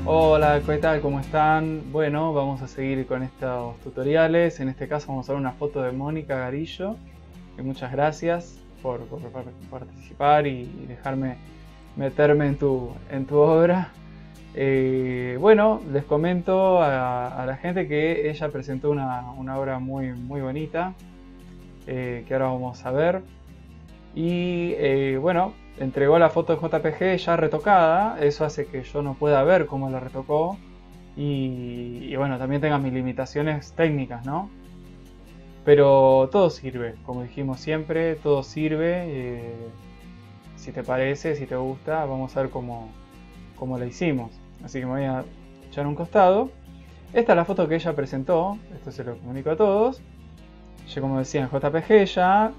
Hola, ¿qué tal? ¿Cómo están? Bueno, vamos a seguir con estos tutoriales. En este caso vamos a ver una foto de Mónica Garillo. Y muchas gracias por participar y dejarme meterme en tu obra. Bueno, les comento a la gente que ella presentó una obra muy bonita que ahora vamos a ver. Y bueno, entregó la foto de JPG ya retocada, eso hace que yo no pueda ver cómo la retocó y bueno, también tenga mis limitaciones técnicas, ¿no? Pero todo sirve, como dijimos siempre, todo sirve. Si te parece, si te gusta, vamos a ver cómo la hicimos. Así que me voy a echar un costado. Esta es la foto que ella presentó, esto se lo comunico a todos. Yo, como decía, en JPG ya.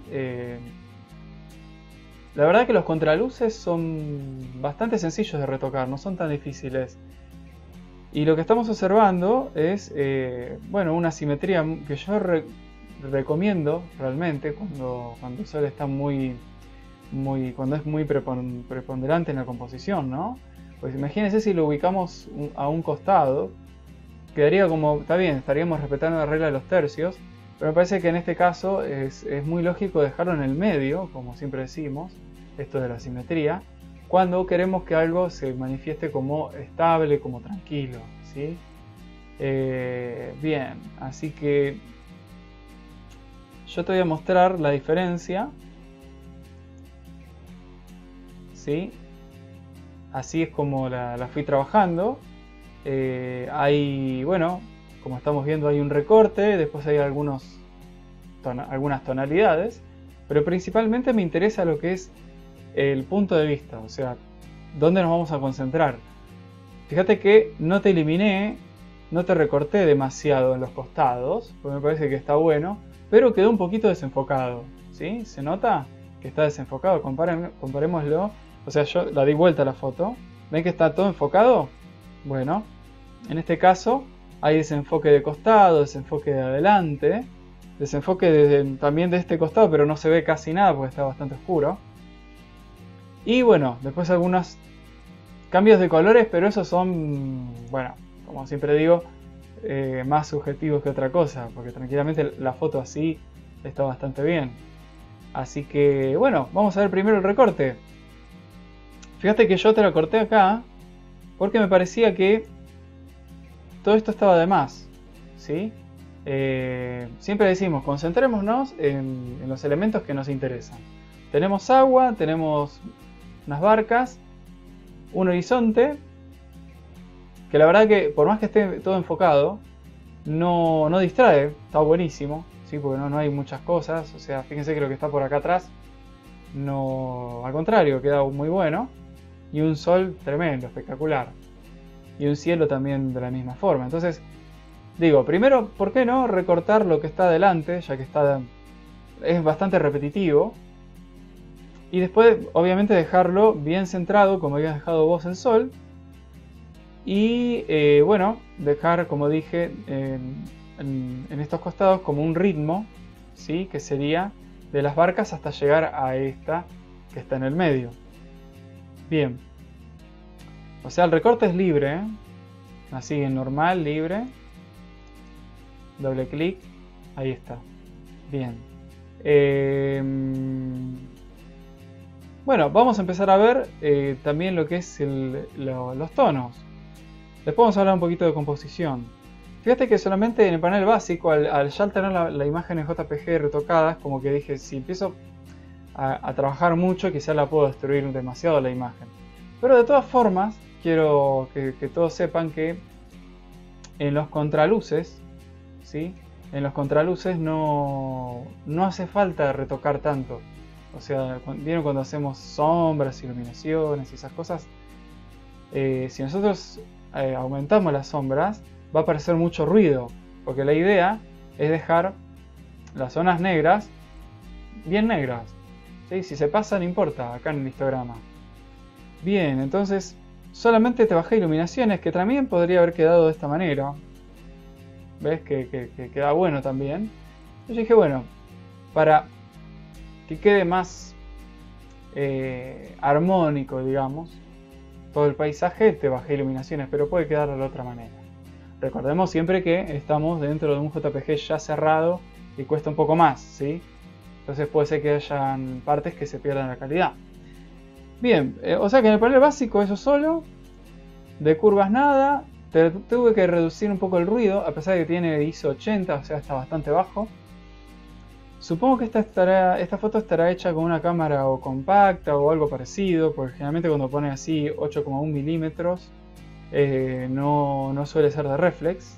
La verdad que los contraluces son bastante sencillos de retocar, no son tan difíciles. Y lo que estamos observando es, bueno, una simetría que yo recomiendo realmente cuando el sol está cuando es muy preponderante en la composición, ¿no? Pues imagínense si lo ubicamos a un costado, quedaría como, está bien, estaríamos respetando la regla de los tercios, pero me parece que en este caso es muy lógico dejarlo en el medio, como siempre decimos, esto de la simetría, cuando queremos que algo se manifieste como estable, como tranquilo, ¿sí? Bien, así que yo te voy a mostrar la diferencia, ¿sí? Así es como la fui trabajando. Hay, bueno, como estamos viendo, hay un recorte, después hay algunas tonalidades, pero principalmente me interesa lo que es el punto de vista, o sea, dónde nos vamos a concentrar. Fíjate que no te eliminé, no te recorté demasiado en los costados, porque me parece que está bueno, pero quedó un poquito desenfocado, ¿sí? ¿Se nota que está desenfocado? Comparémoslo, o sea, yo la di vuelta a la foto, ¿ven que está todo enfocado? Bueno, en este caso hay desenfoque de costado, desenfoque de adelante, desenfoque también de este costado, pero no se ve casi nada porque está bastante oscuro. Y bueno, después algunos cambios de colores, pero esos son, bueno, como siempre digo, más subjetivos que otra cosa, porque tranquilamente la foto así está bastante bien. Así que, bueno, vamos a ver primero el recorte. Fíjate que yo te lo corté acá, porque me parecía que todo esto estaba de más, ¿sí? Siempre decimos, concentrémonos en los elementos que nos interesan. Tenemos agua, tenemos unas barcas, un horizonte, que la verdad que por más que esté todo enfocado, no distrae, está buenísimo, ¿sí? Porque no hay muchas cosas, o sea, fíjense que lo que está por acá atrás, no, al contrario, queda muy bueno, y un sol tremendo, espectacular, y un cielo también de la misma forma. Entonces, digo, primero, ¿por qué no recortar lo que está adelante, ya que es bastante repetitivo? Y después, obviamente, dejarlo bien centrado, como habías dejado vos el sol. Y bueno, dejar, como dije, en estos costados como un ritmo, ¿sí? Que sería de las barcas hasta llegar a esta que está en el medio. Bien. O sea, el recorte es libre, ¿eh? Así, en normal, libre. Doble clic. Ahí está. Bien. Bueno, vamos a empezar a ver también lo que es los tonos. Después vamos a hablar un poquito de composición. Fíjate que solamente en el panel básico, al ya tener la imagen en JPG retocada, como que dije, si empiezo a trabajar mucho, quizás la puedo destruir demasiado la imagen. Pero de todas formas, quiero que todos sepan que en los contraluces, ¿sí? En los contraluces no hace falta retocar tanto. O sea, ¿vieron cuando hacemos sombras, iluminaciones y esas cosas? Si nosotros aumentamos las sombras, va a aparecer mucho ruido, porque la idea es dejar las zonas negras bien negras, ¿sí? Si se pasa no importa, acá en el histograma. Bien, entonces solamente te bajé iluminaciones, que también podría haber quedado de esta manera. ¿Ves? Que queda bueno también. Yo dije, bueno, para que quede más armónico, digamos, todo el paisaje, te bajé iluminaciones, pero puede quedar de la otra manera. Recordemos siempre que estamos dentro de un JPG ya cerrado y cuesta un poco más, ¿sí? Entonces puede ser que hayan partes que se pierdan la calidad. Bien, o sea que en el panel básico eso solo, de curvas nada, tuve que reducir un poco el ruido, a pesar de que tiene ISO 80, o sea está bastante bajo. Supongo que esta foto estará hecha con una cámara o compacta o algo parecido, porque generalmente cuando pone así 8,1 milímetros no suele ser de reflex.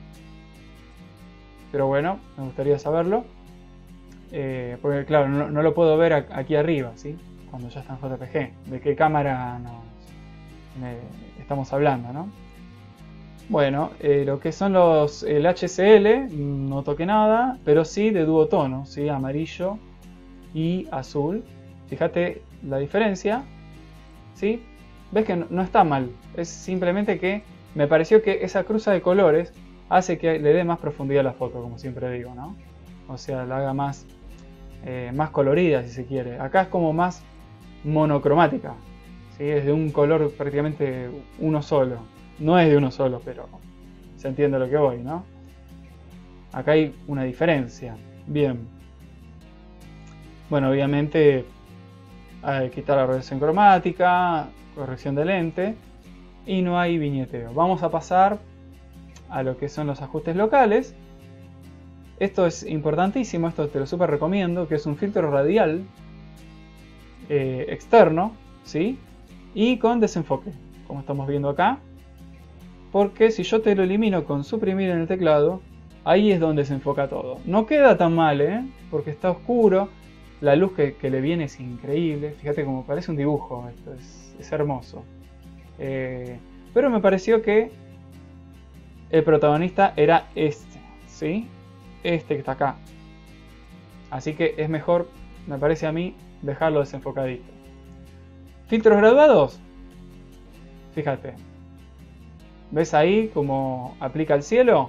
Pero bueno, me gustaría saberlo. Porque claro, no lo puedo ver aquí arriba, ¿sí? Cuando ya está en JPG. ¿De qué cámara estamos hablando, no? Bueno, lo que son el HCL, no toqué nada, pero sí de duotono, ¿sí? Amarillo y azul. Fíjate la diferencia, ¿sí? Ves que no está mal, es simplemente que me pareció que esa cruza de colores hace que le dé más profundidad a la foto, como siempre digo, ¿no? O sea, la haga más colorida, si se quiere. Acá es como más monocromática, ¿sí? Es de un color prácticamente uno solo. No es de uno solo, pero se entiende lo que voy, ¿no? Acá hay una diferencia. Bien. Bueno, obviamente hay que quitar la regresión cromática, corrección de lente, y no hay viñeteo. Vamos a pasar a lo que son los ajustes locales. Esto es importantísimo, esto te lo súper recomiendo, que es un filtro radial externo, ¿sí? Y con desenfoque, como estamos viendo acá. Porque si yo te lo elimino con suprimir en el teclado, ahí es donde se enfoca todo. No queda tan mal, porque está oscuro, la luz que le viene es increíble. Fíjate como parece un dibujo, esto es hermoso. Pero me pareció que el protagonista era este, ¿sí? Este que está acá. Así que es mejor, me parece a mí, dejarlo desenfocadito. Filtros graduados. Fíjate. ¿Ves ahí cómo aplica el cielo?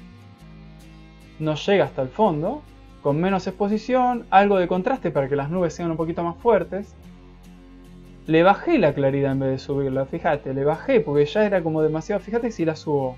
No llega hasta el fondo, con menos exposición, algo de contraste para que las nubes sean un poquito más fuertes. Le bajé la claridad en vez de subirla, fíjate, le bajé porque ya era como demasiado. Fíjate si la subo.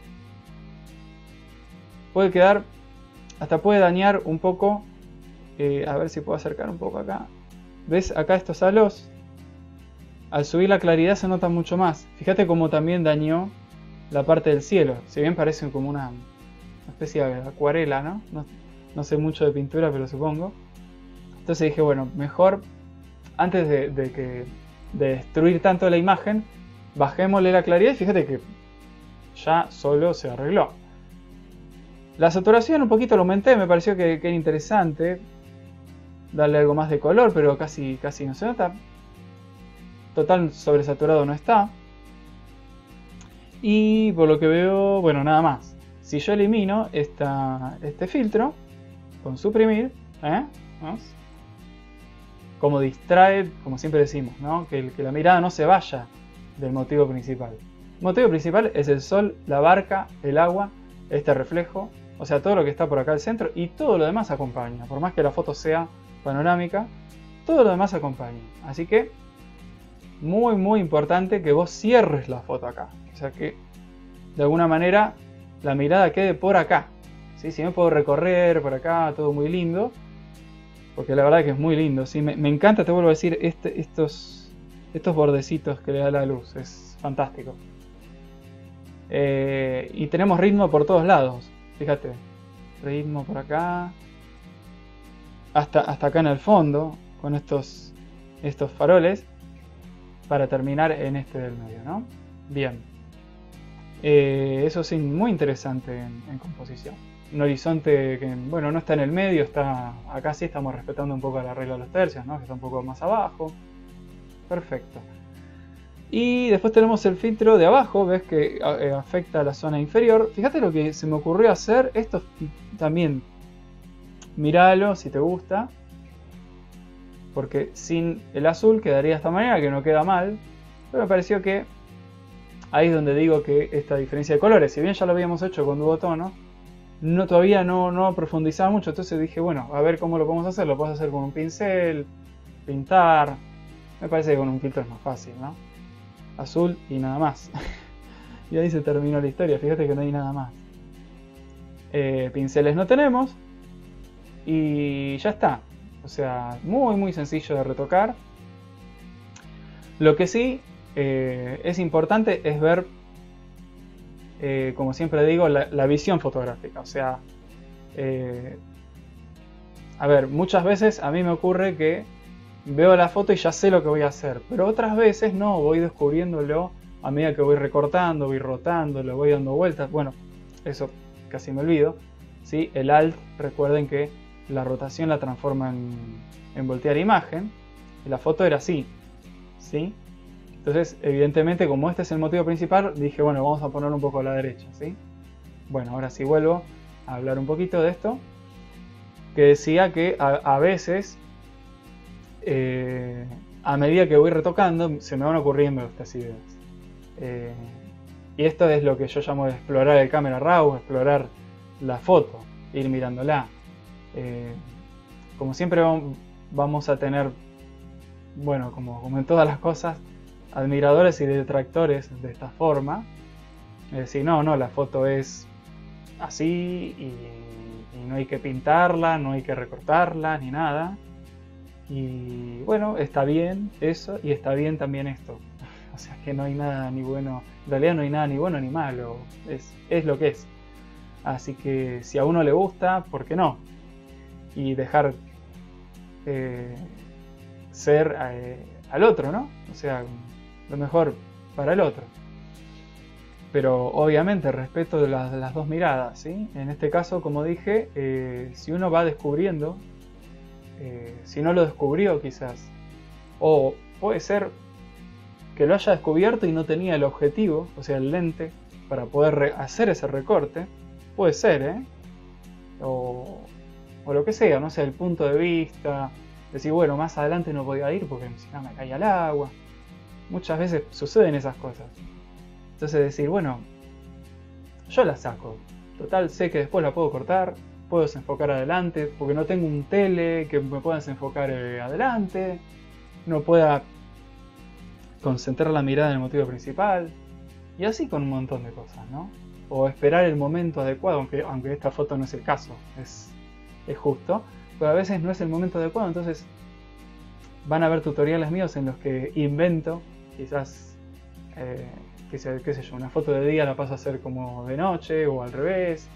Puede quedar, hasta puede dañar un poco. A ver si puedo acercar un poco acá. ¿Ves acá estos halos? Al subir la claridad se nota mucho más. Fíjate cómo también dañó la parte del cielo, si bien parece como una especie de acuarela, ¿no? No sé mucho de pintura, pero supongo. Entonces dije, bueno, mejor antes de destruir tanto la imagen, bajémosle la claridad y fíjate que ya solo se arregló. La saturación un poquito lo aumenté, me pareció que era interesante darle algo más de color, pero casi no se nota. Total sobresaturado no está. Y por lo que veo, bueno, nada más. Si yo elimino este filtro con suprimir, ¿ves? Como distrae, como siempre decimos, ¿no? Que la mirada no se vaya del motivo principal. El motivo principal es el sol, la barca, el agua, este reflejo, o sea, todo lo que está por acá al centro, y todo lo demás acompaña. Por más que la foto sea panorámica, todo lo demás acompaña. Así que muy muy importante que vos cierres la foto acá. O sea que de alguna manera la mirada quede por acá, ¿sí? Si me puedo recorrer por acá, todo muy lindo, porque la verdad que es muy lindo, ¿sí? Me encanta, te vuelvo a decir, estos bordecitos que le da la luz, es fantástico. Y tenemos ritmo por todos lados, fíjate, ritmo por acá, hasta acá en el fondo, con estos faroles, para terminar en este del medio, ¿no? Bien. Eso sí, muy interesante en composición. Un horizonte que, bueno, no está en el medio, está acá sí estamos respetando un poco la regla de los tercios, ¿no? Que está un poco más abajo. Perfecto. Y después tenemos el filtro de abajo, ves que afecta a la zona inferior. Fíjate lo que se me ocurrió hacer. Esto también, míralo si te gusta. Porque sin el azul quedaría de esta manera, que no queda mal. Pero me pareció que ahí es donde digo que esta diferencia de colores, si bien ya lo habíamos hecho con duotono, todavía no profundizaba mucho. Entonces dije, bueno, a ver cómo lo podemos hacer. Lo puedes hacer con un pincel, pintar. Me parece que con un filtro es más fácil, ¿no? azul y nada más. Y ahí se terminó la historia, fíjate que no hay nada más. Pinceles no tenemos y ya está. O sea, muy sencillo de retocar. Lo que sí es importante es ver, como siempre digo, la visión fotográfica. O sea, a ver, muchas veces a mí me ocurre que veo la foto y ya sé lo que voy a hacer, pero otras veces no, voy descubriéndolo a medida que voy recortando, voy rotando, le voy dando vueltas. Bueno, eso casi me olvido, ¿sí? El Alt, recuerden que la rotación la transforma en voltear imagen, y la foto era así, ¿sí? Entonces, evidentemente, como este es el motivo principal, dije, bueno, vamos a ponerlo un poco a la derecha, ¿sí? Bueno, ahora sí vuelvo a hablar un poquito de esto, que decía que a veces, a medida que voy retocando, se me van ocurriendo estas ideas. Y esto es lo que yo llamo de explorar el camera raw, explorar la foto, ir mirándola. Como siempre vamos a tener, bueno, como en todas las cosas, admiradores y detractores de esta forma. Es decir, no, la foto es así y no hay que pintarla, no hay que recortarla ni nada. Y bueno, está bien eso y está bien también esto. O sea que no hay nada ni bueno, en realidad no hay nada ni bueno ni malo, es lo que es. Así que si a uno le gusta, ¿por qué no? Y dejar ser al otro, ¿no? O sea, lo mejor para el otro. Pero obviamente respeto de las dos miradas, ¿sí? En este caso, como dije, si uno va descubriendo, si no lo descubrió quizás, o puede ser que lo haya descubierto y no tenía el objetivo, o sea, el lente, para poder hacer ese recorte, puede ser, o lo que sea, no sé, el punto de vista, decir, bueno, más adelante no podía ir porque si no me caía al agua. Muchas veces suceden esas cosas. Entonces decir, bueno, yo la saco. Total, sé que después la puedo cortar, puedo desenfocar adelante, porque no tengo un tele que me pueda desenfocar adelante, no pueda concentrar la mirada en el motivo principal, y así con un montón de cosas, ¿no? O esperar el momento adecuado, aunque esta foto no es el caso, es justo, pero a veces no es el momento adecuado, entonces van a ver tutoriales míos en los que invento, quizás, qué sé yo, una foto de día la paso a hacer como de noche o al revés,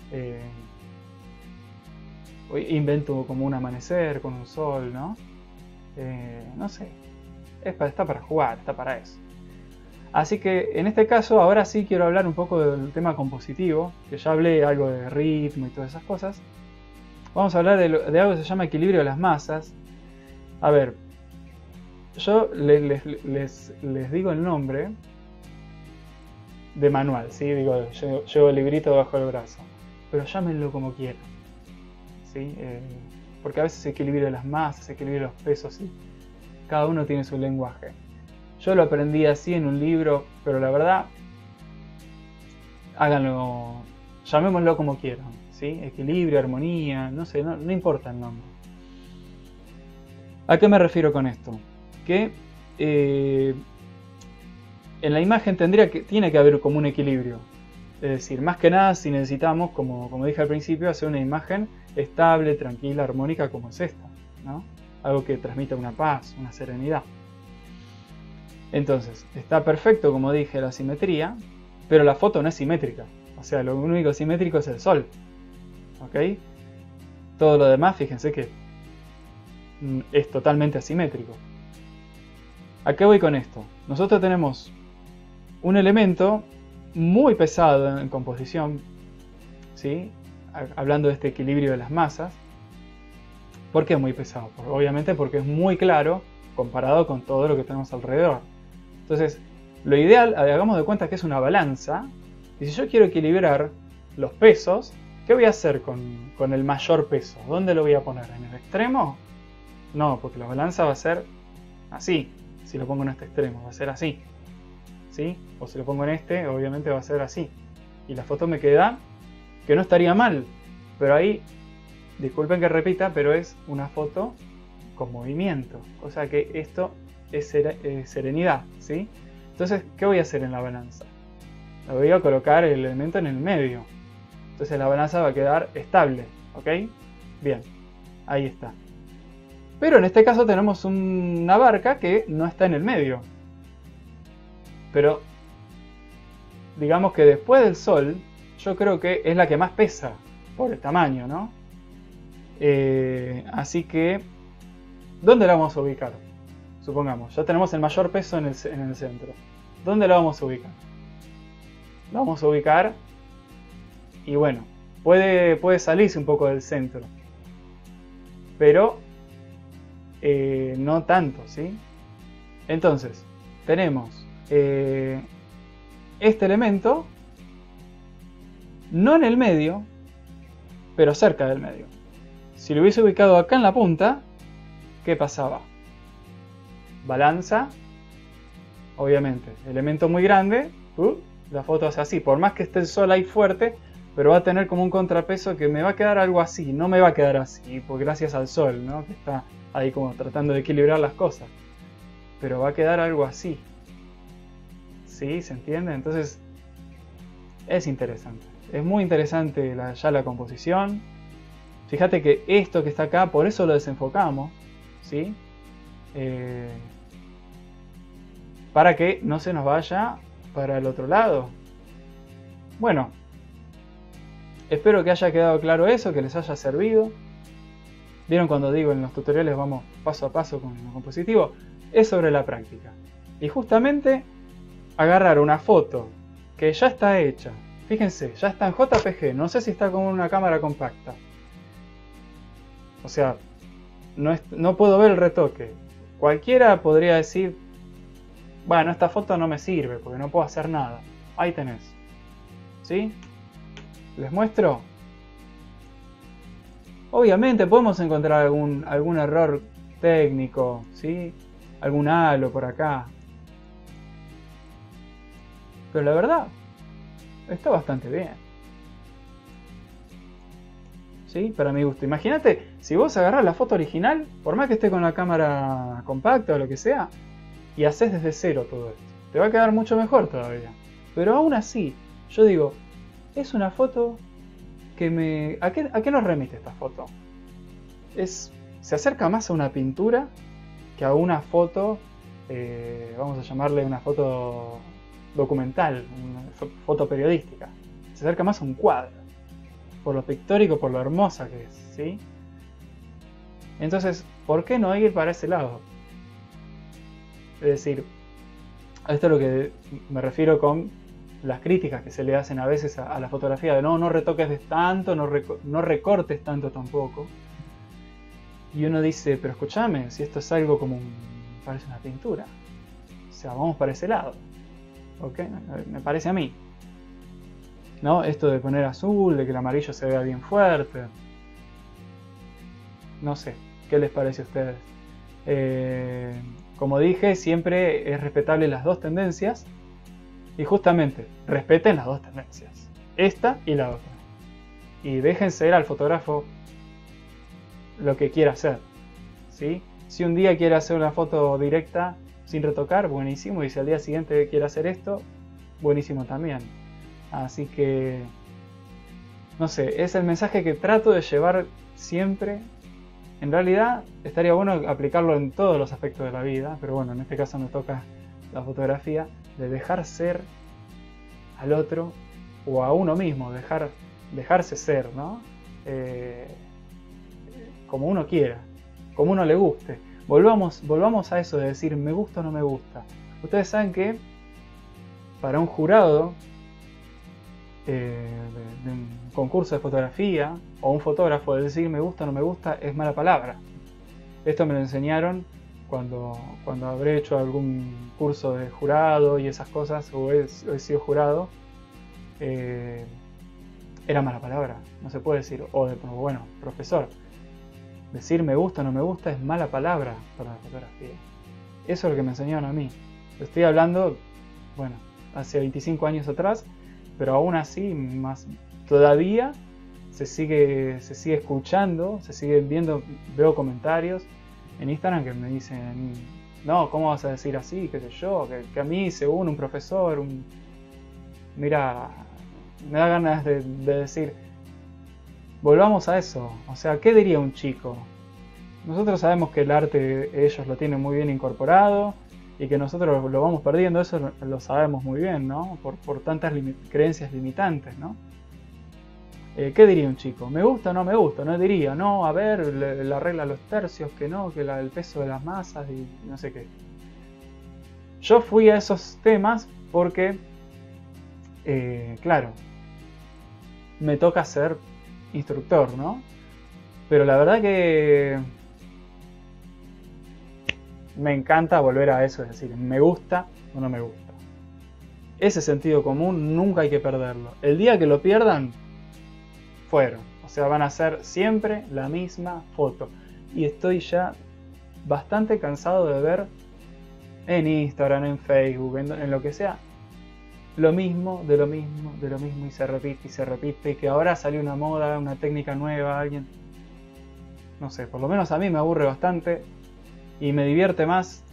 invento como un amanecer con un sol, ¿no? No sé, está para jugar, está para eso. Así que en este caso ahora sí quiero hablar un poco del tema compositivo, que ya hablé algo de ritmo y todas esas cosas. Vamos a hablar de algo que se llama equilibrio de las masas. A ver, yo les digo el nombre de manual, ¿sí? Digo, llevo el librito bajo el brazo, pero llámenlo como quieran, ¿sí? Porque a veces equilibrio de las masas, equilibrio de los pesos, ¿sí? Cada uno tiene su lenguaje. Yo lo aprendí así en un libro, pero la verdad, háganlo, llamémoslo como quieran, ¿sí? Equilibrio, armonía, no sé, no importa el nombre. ¿A qué me refiero con esto? Que en la imagen tiene que haber como un equilibrio. Es decir, más que nada si necesitamos, como dije al principio, hacer una imagen estable, tranquila, armónica como es esta, ¿no? Algo que transmita una paz, una serenidad. Entonces, está perfecto, como dije, la simetría, pero la foto no es simétrica. O sea, lo único simétrico es el sol, ¿ok? Todo lo demás, fíjense que es totalmente asimétrico. ¿A qué voy con esto? Nosotros tenemos un elemento muy pesado en composición, ¿sí? Hablando de este equilibrio de las masas. ¿Por qué es muy pesado? Obviamente porque es muy claro comparado con todo lo que tenemos alrededor. Entonces, lo ideal, hagamos de cuenta que es una balanza, y si yo quiero equilibrar los pesos, ¿qué voy a hacer con el mayor peso? ¿Dónde lo voy a poner? ¿En el extremo? No, porque la balanza va a ser así. Si lo pongo en este extremo, va a ser así, ¿sí? O si lo pongo en este, obviamente va a ser así. Y la foto me queda, que no estaría mal, pero ahí, disculpen que repita, pero es una foto con movimiento. O sea que esto es serenidad, ¿sí? Entonces, ¿qué voy a hacer en la balanza? La voy a colocar el elemento en el medio. Entonces la balanza va a quedar estable, ¿ok? Bien, ahí está. Pero en este caso tenemos una barca que no está en el medio. Pero digamos que después del Sol, yo creo que es la que más pesa por el tamaño, ¿no? Así que, ¿dónde la vamos a ubicar? Supongamos, ya tenemos el mayor peso en el centro. ¿Dónde la vamos a ubicar? La vamos a ubicar y bueno, puede salirse un poco del centro. Pero no tanto, ¿sí? Entonces, tenemos este elemento no en el medio, pero cerca del medio. Si lo hubiese ubicado acá en la punta, ¿qué pasaba? Balanza, obviamente, elemento muy grande, la foto hace así, por más que esté el sol ahí fuerte, pero va a tener como un contrapeso que me va a quedar algo así, no me va a quedar así, pues gracias al sol, ¿no? Que está ahí como tratando de equilibrar las cosas, pero va a quedar algo así, ¿sí? ¿Se entiende? Entonces, es interesante, es muy interesante ya la composición. Fíjate que esto que está acá, por eso lo desenfocamos, ¿sí? Para que no se nos vaya para el otro lado. Bueno, espero que haya quedado claro eso, que les haya servido. Vieron cuando digo en los tutoriales vamos paso a paso con lo compositivo, es sobre la práctica. Y justamente agarrar una foto que ya está hecha, fíjense, ya está en JPG, no sé si está con una cámara compacta. O sea, no puedo ver el retoque. Cualquiera podría decir, bueno, esta foto no me sirve porque no puedo hacer nada. Ahí tenés. ¿Sí? ¿Les muestro? Obviamente podemos encontrar algún error técnico, ¿sí? Algún halo por acá. Pero la verdad, está bastante bien. ¿Sí? Para mi gusto. Imagínate, si vos agarrás la foto original, por más que esté con la cámara compacta o lo que sea, y haces desde cero todo esto, te va a quedar mucho mejor todavía. Pero aún así, yo digo, es una foto que me... ¿A qué nos remite esta foto? Se acerca más a una pintura que a una foto, vamos a llamarle una foto documental, una foto periodística. Se acerca más a un cuadro, por lo pictórico, por lo hermosa que es, ¿sí? Entonces, ¿por qué no ir para ese lado? Es decir, a esto es lo que me refiero con las críticas que se le hacen a veces a la fotografía, de no retoques de tanto, no recortes tanto tampoco. Y uno dice, pero escúchame, si esto es algo como parece una pintura. O sea, vamos para ese lado. ¿Ok? Me parece a mí. ¿No? Esto de poner azul, de que el amarillo se vea bien fuerte. No sé, ¿qué les parece a ustedes? Como dije, siempre es respetable las dos tendencias. Y justamente, respeten las dos tendencias. Esta y la otra. Y dejen ser al fotógrafo lo que quiera hacer. ¿Sí? Si un día quiere hacer una foto directa sin retocar, buenísimo. Y si al día siguiente quiere hacer esto, buenísimo también. Así que, no sé, es el mensaje que trato de llevar siempre. En realidad estaría bueno aplicarlo en todos los aspectos de la vida, pero bueno, en este caso me toca la fotografía, de dejar ser al otro o a uno mismo, dejarse ser, ¿no? Como uno quiera, como uno le guste. Volvamos a eso de decir me gusta o no me gusta. Ustedes saben que para un jurado de un concurso de fotografía o un fotógrafo de decir me gusta o no me gusta es mala palabra. Esto me lo enseñaron cuando habré hecho algún curso de jurado y esas cosas, o he sido jurado. Era mala palabra, no se puede decir. O bueno, profesor, decir me gusta o no me gusta es mala palabra para la fotografía. Eso es lo que me enseñaron a mí. Estoy hablando, bueno, hace 25 años atrás, pero aún así, más todavía se sigue escuchando, se siguen viendo, veo comentarios en Instagram que me dicen no, ¿cómo vas a decir así? ¿Qué sé yo? Que a mí, según un profesor, mira, me da ganas de decir, volvamos a eso. O sea, ¿qué diría un chico? Nosotros sabemos que el arte ellos lo tienen muy bien incorporado y que nosotros lo vamos perdiendo, eso lo sabemos muy bien, ¿no? Por tantas creencias limitantes, ¿no? ¿Qué diría un chico? ¿Me gusta o no me gusta? No diría, no, a ver, la regla de los tercios, que no, que el peso de las masas y no sé qué. Yo fui a esos temas porque, claro, me toca ser instructor, ¿no? Pero la verdad que me encanta volver a eso, es decir, ¿me gusta o no me gusta? Ese sentido común nunca hay que perderlo. El día que lo pierdan, fueron. O sea, van a hacer siempre la misma foto. Y estoy ya bastante cansado de ver en Instagram, en Facebook, en lo que sea, lo mismo, de lo mismo, de lo mismo, y se repite, y que ahora salió una moda, una técnica nueva, alguien... No sé, por lo menos a mí me aburre bastante y me divierte más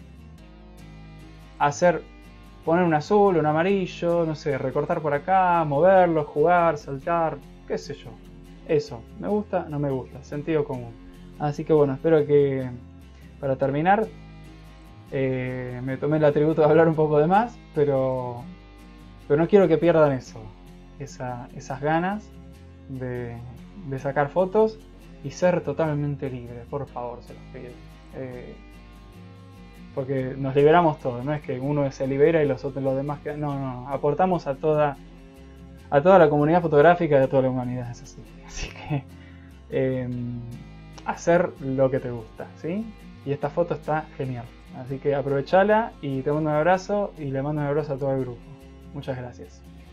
poner un azul, un amarillo, no sé, recortar por acá, moverlo, jugar, saltar, qué sé yo. Eso, me gusta, no me gusta, sentido común. Así que bueno, espero que para terminar me tomé el atributo de hablar un poco de más, pero no quiero que pierdan eso, esas ganas de sacar fotos y ser totalmente libre, por favor, se los pido. Porque nos liberamos todos, no es que uno se libera y los demás quedan. No, aportamos a toda la comunidad fotográfica y a toda la humanidad, es así. Así que hacer lo que te gusta, ¿sí? Y esta foto está genial, así que aprovechala y te mando un abrazo y le mando un abrazo a todo el grupo. Muchas gracias.